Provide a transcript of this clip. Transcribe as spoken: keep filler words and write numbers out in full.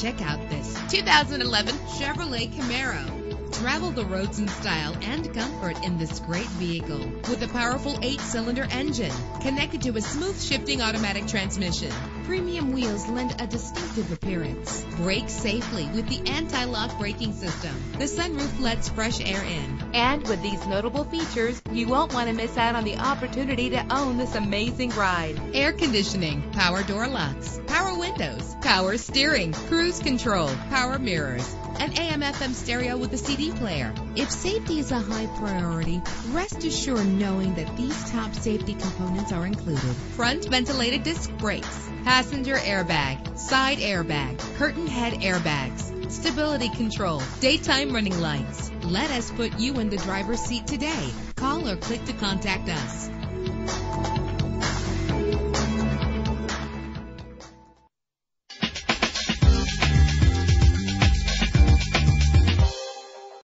Check out this two thousand eleven Chevrolet Camaro. Travel the roads in style and comfort in this great vehicle with a powerful eight-cylinder engine connected to a smooth shifting automatic transmission. Premium wheels lend a distinctive appearance. Brake safely with the anti-lock braking system. The sunroof lets fresh air in. And with these notable features, you won't want to miss out on the opportunity to own this amazing ride. Air conditioning, power door locks, power windows, power steering, cruise control, power mirrors, an A M F M stereo with a C D player. If safety is a high priority, rest assured knowing that these top safety components are included. Front ventilated disc brakes, passenger airbag, side airbag, curtain head airbags, stability control, daytime running lights. Let us put you in the driver's seat today. Call or click to contact us.